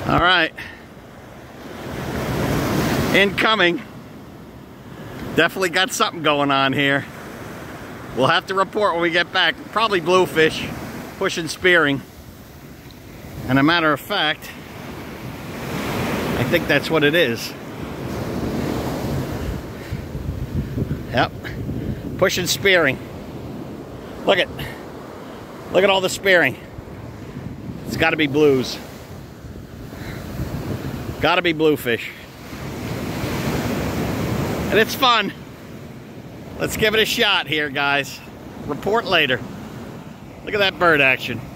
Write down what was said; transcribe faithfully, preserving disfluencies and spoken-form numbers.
All right. Incoming. Definitely got something going on here. We'll have to report when we get back. Probably bluefish, pushing spearing. And a matter of fact, I think that's what it is. Yep, pushing spearing. Look at, look at all the spearing. It's got to be blues. Got to be bluefish. And it's fun. Let's give it a shot here, guys. Report later. Look at that bird action.